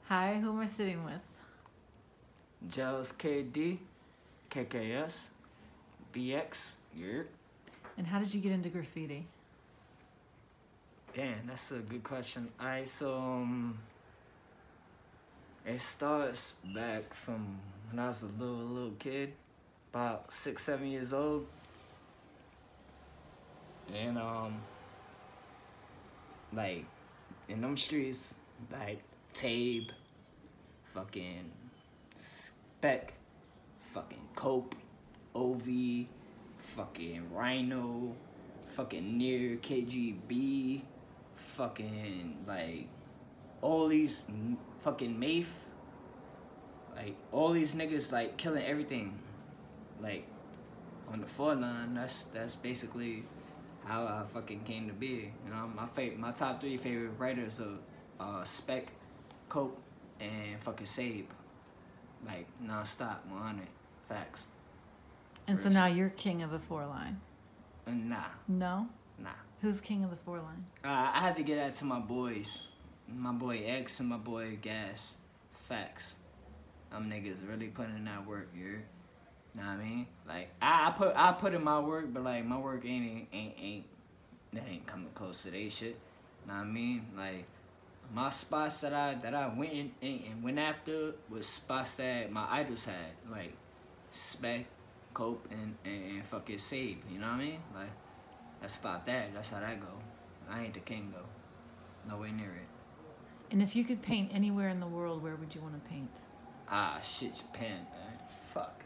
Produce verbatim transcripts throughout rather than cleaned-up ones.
Hi, who am I sitting with? Gels K D, K K S, B X, yeah. And how did you get into graffiti? Damn, that's a good question. Alright, so um, it starts back from when I was a little little kid, about six, seven years old. And um like in them streets, like Tabe, fucking Spec, fucking Cope, O V, fucking Rhino, fucking Near, K G B, fucking like all these m- fucking Mafe, like all these niggas like killing everything, like on the four line. That's that's basically how I fucking came to be. You know, my favorite, my top three favorite writers are uh, Spec, Cope, and fucking Sabe. Like non-stop, one hundred facts. And so now you're king of the four line. Uh, Nah, No? nah. Who's king of the four line? Uh, I had to get that to my boys, my boy X and my boy Gas. Facts. Them niggas really putting in that work, you know what I mean? Like I, I put I put in my work, but like my work ain't ain't ain't that ain't coming close to they shit. Know what I mean? Like my spots that I that I went in, and, and went after was spots that my idols had, like Spec, Cope, and, and, and fucking Sabe. You know what I mean? Like that's about that. That's how that go. I ain't the king though. Nowhere near it. And if you could paint anywhere in the world, where would you want to paint? Ah shit, Japan, man. Fuck.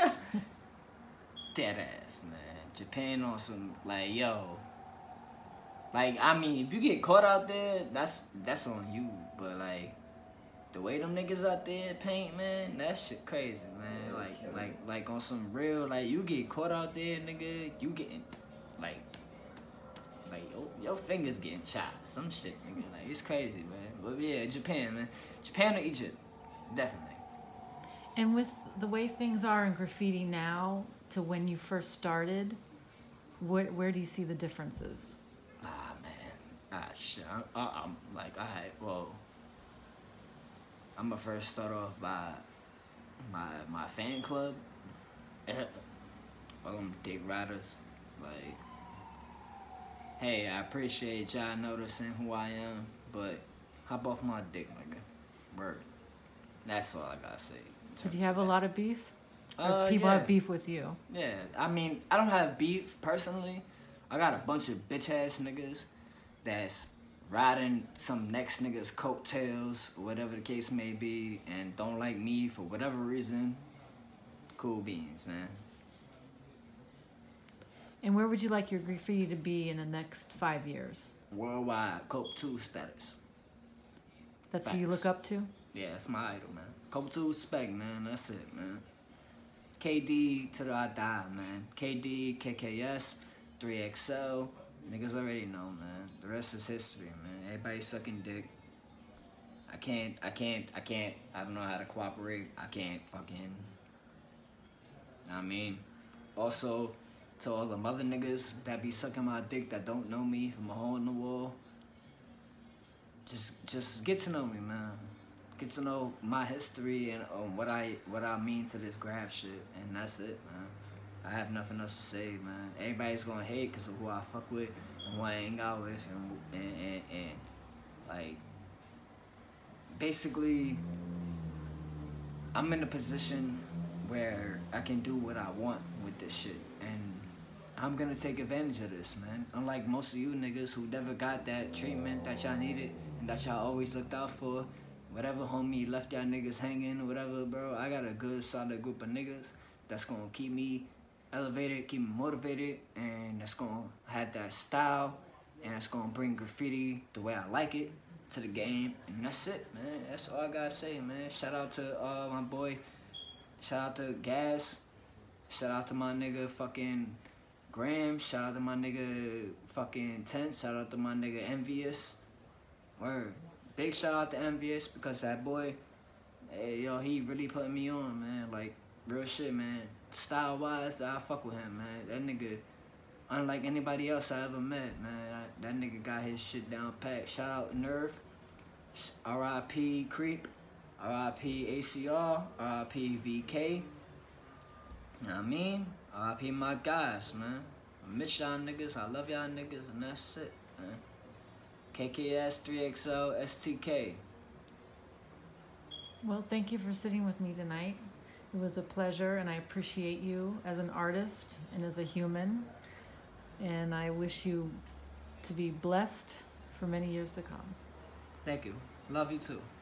Dead ass, man. Japan on some like yo. Like I mean, if you get caught out there, that's that's on you. But like the way them niggas out there paint, man, that shit crazy, man. Like like like on some real, like you get caught out there, nigga, you getting like like your, your fingers getting chopped, some shit, nigga. Like it's crazy, man. But yeah, Japan, man. Japan or Egypt, definitely. And with the way things are in graffiti now to when you first started, where, where do you see the differences? Ah man, ah shit. I, I, I'm like, alright, well, I'm gonna first start off by my my fan club. All them dick riders, like, hey, I appreciate y'all noticing who I am, but hop off my dick, nigga. Word. That's all I gotta say. in Did you terms have of a that. lot of beef? Or Uh, people yeah. have beef with you? Yeah, I mean, I don't have beef personally. I got a bunch of bitch ass niggas that's riding some next nigga's coattails, or whatever the case may be, and don't like me for whatever reason. Cool beans, man. And where would you like your graffiti to be in the next five years? Worldwide Cope two status. That's who you Facts. look up to? Yeah, that's my idol, man. Cope two Spec, man. That's it, man. K D till I die, man. K D, K K S, three X L. Niggas already know, man. The rest is history, man. Everybody sucking dick. I can't, I can't, I can't, I don't know how to cooperate. I can't fucking, know what I mean? Also, to all the mother niggas that be sucking my dick that don't know me from a hole in the wall, just, just get to know me, man. Get to know my history and um, what I, what I mean to this graph shit, and that's it, man. I have nothing else to say, man. Everybody's gonna hate because of who I fuck with and who I hang out with, and, and, and, and like, basically, I'm in a position where I can do what I want with this shit, and I'm gonna take advantage of this, man. Unlike most of you niggas who never got that treatment that y'all needed and that y'all always looked out for. Whatever homie left y'all niggas hanging or whatever, bro, I got a good solid group of niggas that's gonna keep me elevated, keep me motivated, and that's gonna have that style, and that's gonna bring graffiti the way I like it to the game, and that's it, man. That's all I gotta say, man. Shout out to uh, my boy, shout out to Gas, shout out to my nigga fucking Graham, shout out to my nigga fucking Tense, shout out to my nigga Envious. Word. Big shout out to Envious because that boy, hey, yo, he really put me on, man. Like, real shit, man. Style wise, I fuck with him, man. That nigga, unlike anybody else I ever met, man. I, that nigga got his shit down pat. Shout out Nerve, R I P Creep. R I P A C R, R I P V K. You know what I mean? R I P my guys, man. I miss y'all niggas, I love y'all niggas, and that's it, man. K K S three X L S T K. Well, thank you for sitting with me tonight. It was a pleasure, and I appreciate you as an artist and as a human. And I wish you to be blessed for many years to come. Thank you. Love you too.